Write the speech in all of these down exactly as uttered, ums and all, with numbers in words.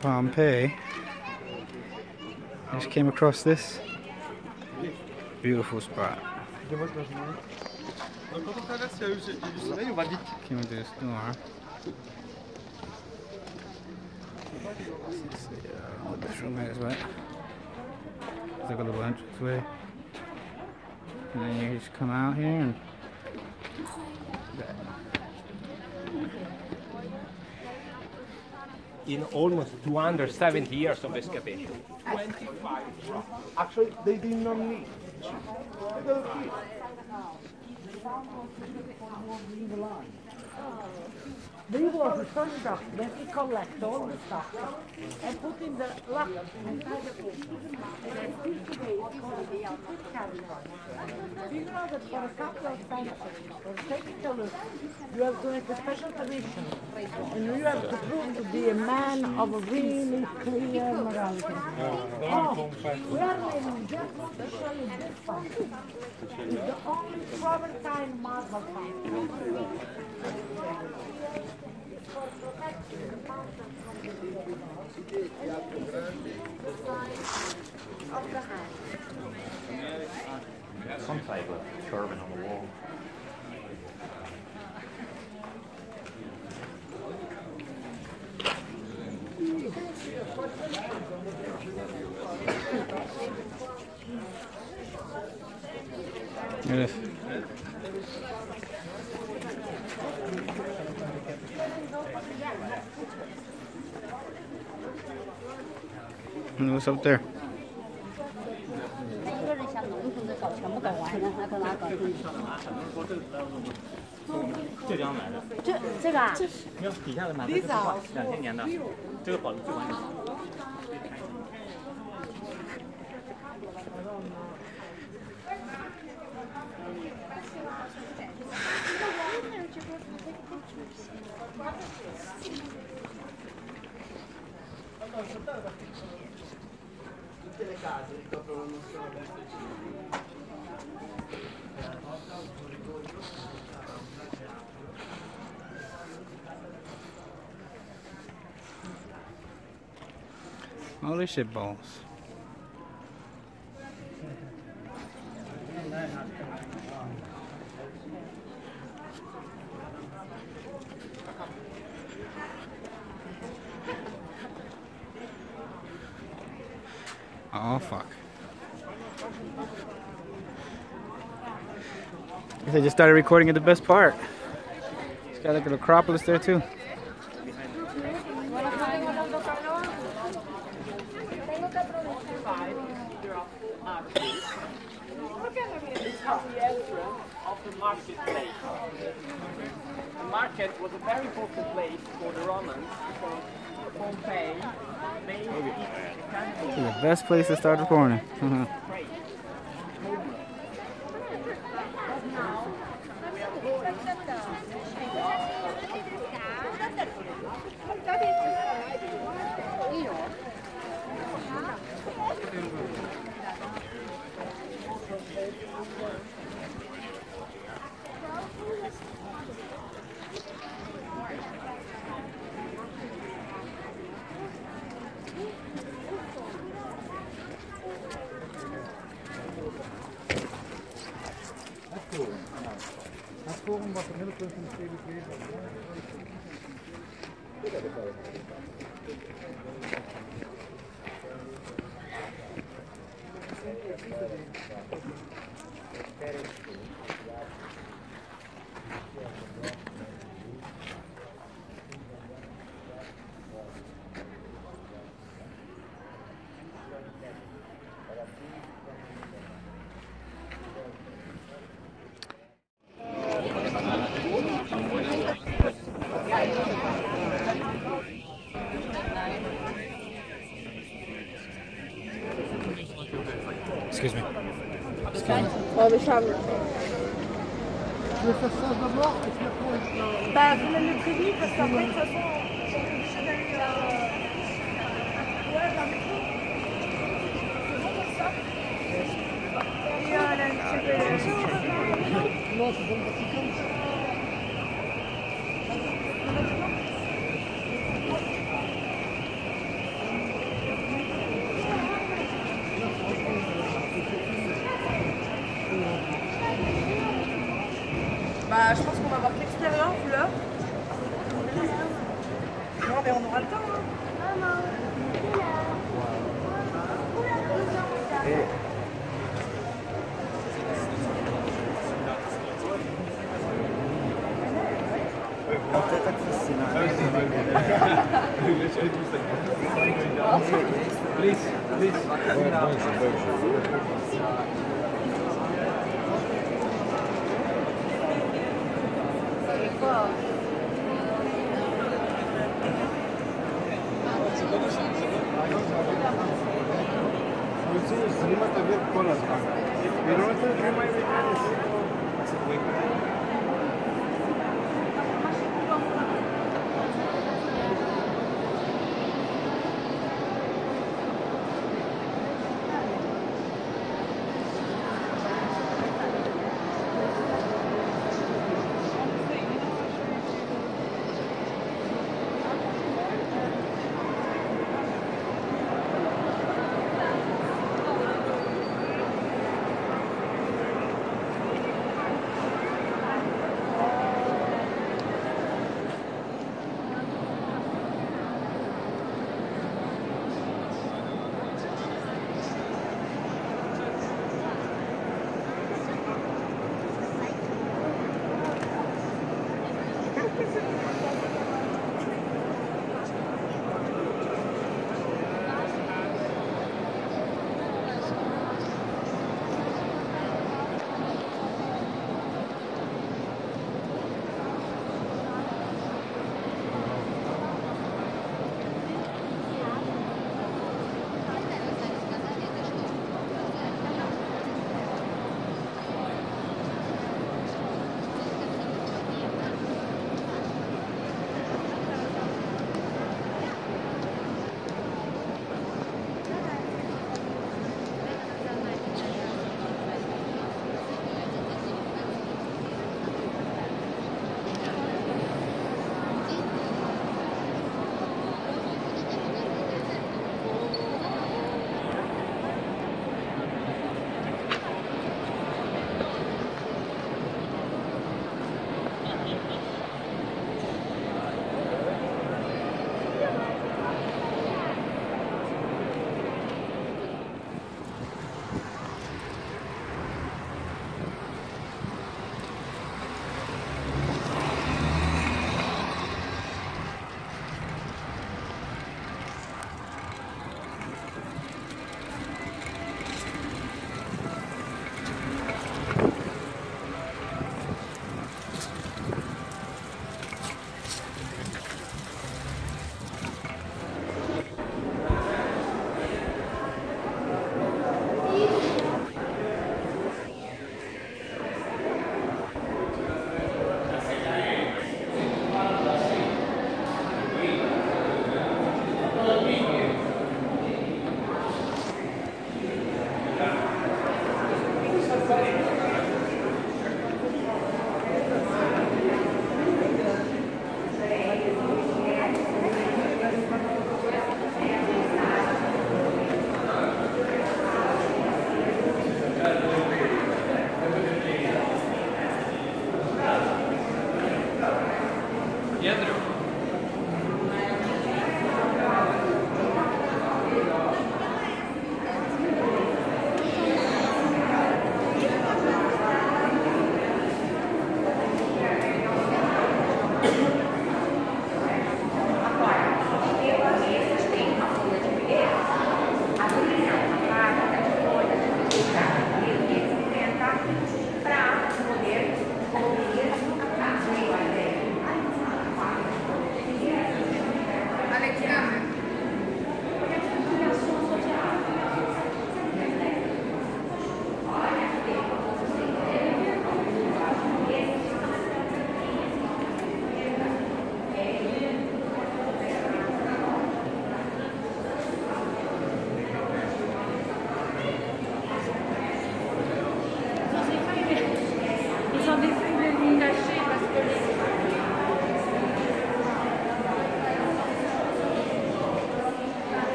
Pompeii. I just came across this beautiful spot. Came into this storm. Let's see uh, what this room is, right? It's like a little entranceway. And then you just come out here and in almost two hundred seventy years of excavation. twenty-five rocks. Actually, they did not need. They was the sun stuff, then he collect all the stuff and put in the lock inside the boat. And then still today it's called the carry on. Do you know that for a couple of centuries, for taking a look, you have to make a special permission and you have to prove to be a man of a really clear morality. Oh, we are living just to show you this one. It's the only Florentine marble found. For protecting the mountains from the sea. The size of the hand. Some type of curving on the wall. Yes. What's up there? 浙江买的， 这这个啊， 没有底下的买的是两千年的，这个保值最完整。 Tutte le case ricoprono non solo queste cime. Holy shit balls. Oh fuck. I guess I just started recording at the best part. It's got like an Acropolis there too. Of the marketplace. The market was a very important place for the Romans because Pompeii made it The best place to start recording. Uh-huh. Volgen wat de middelpunt van de stedelijk leven Excuse me. Excuse me. Oh, mais ça... Bah, vous l'avez prévu parce qu'après, de toute façon, on est obligé d'aller... Ouais, dans le métro. C'est bon comme ça. Et euh, là, non, c'est bon comme ça. mais on aura le temps. Hein. Et... Peut-être Please, please. Снимать вверх колос. Берете, снимайте колес.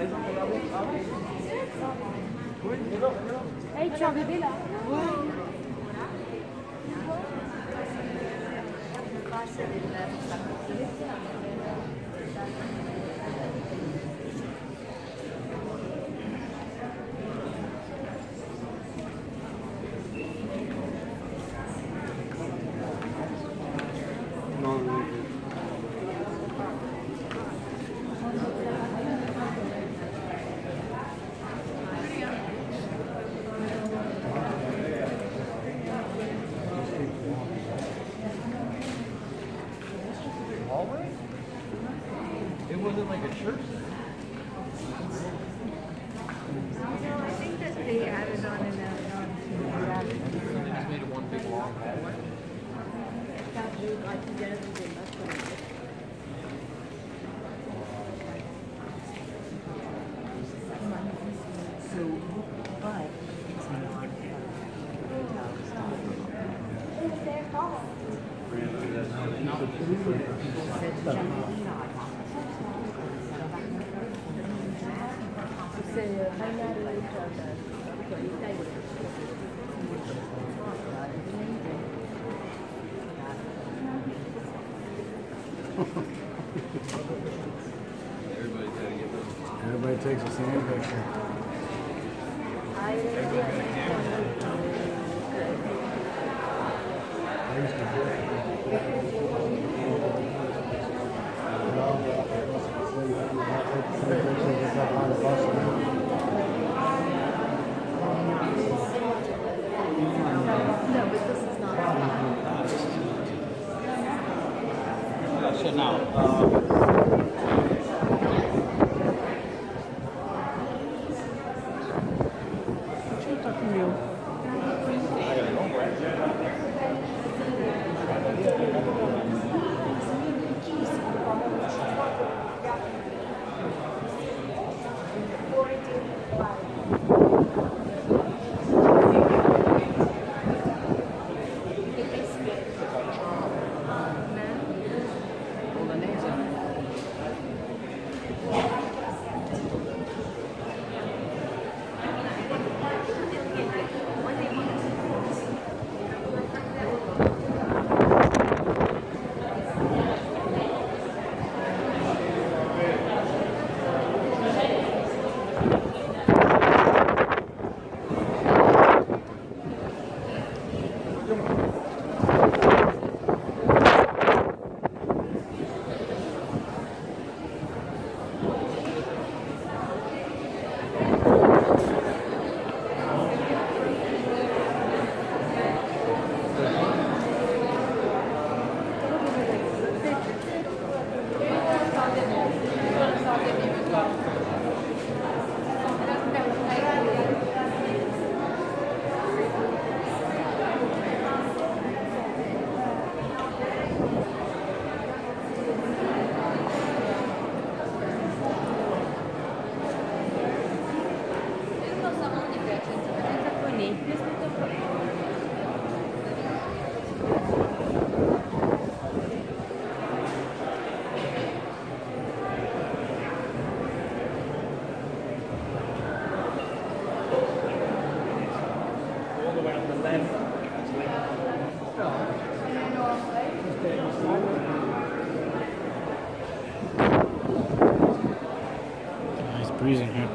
Hey, tu as un bébé là? It wasn't like a church thing. No, I think that they added on and added on. They just made it one big long hallway. So, but it's not Everybody takes the same picture. I used to do No, but this is not. So now, uh, Nice breeze in here.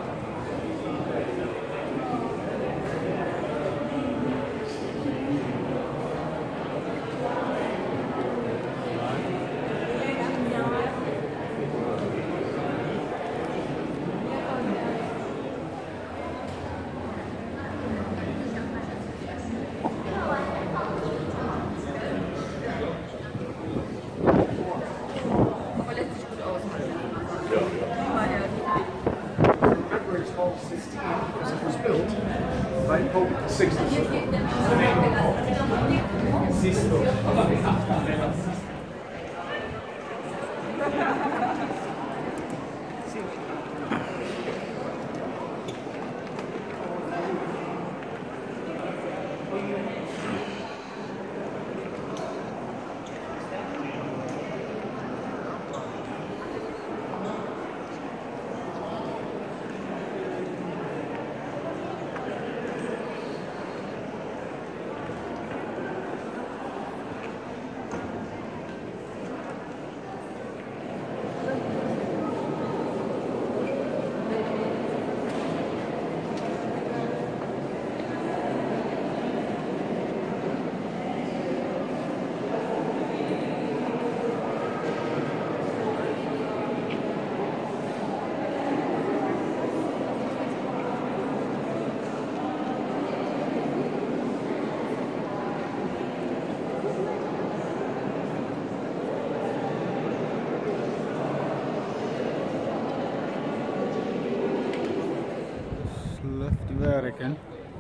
Vatican,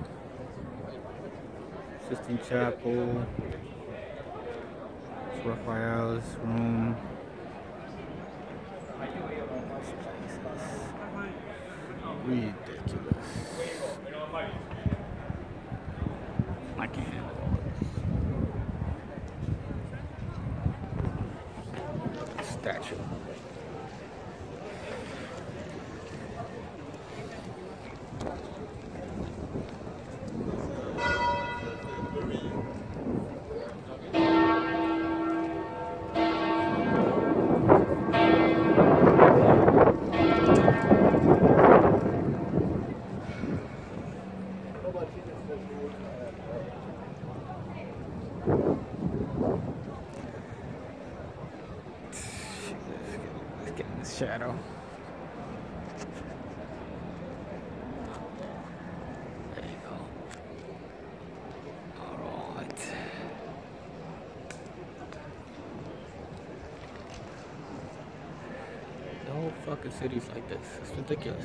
Sistine Chapel, Raphael's room. Ridiculous. I can't handle all this. Statue. Let's get in this shadow. There you go. All right. The whole fucking city's like this. It's ridiculous.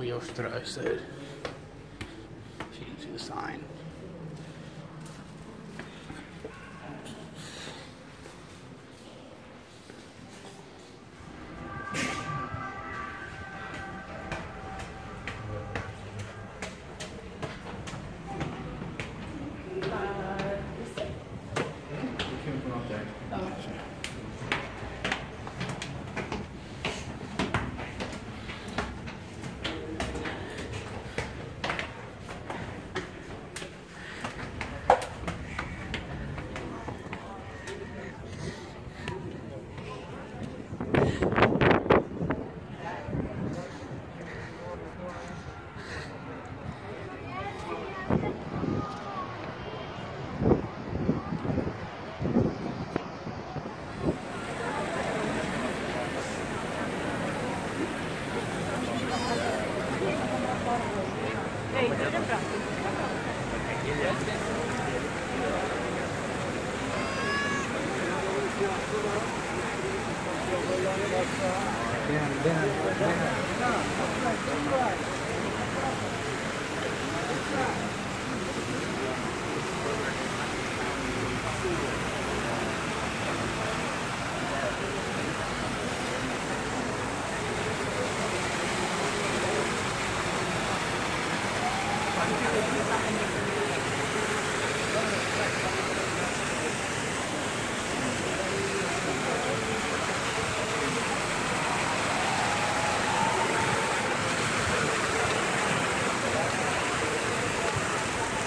Cagliostro said. She didn't see the sign.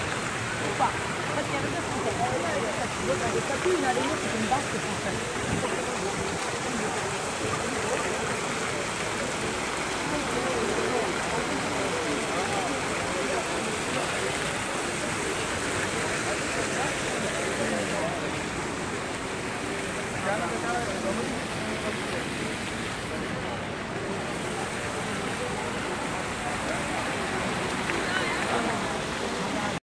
Perché adesso si vede, questa statina, adesso si imbatte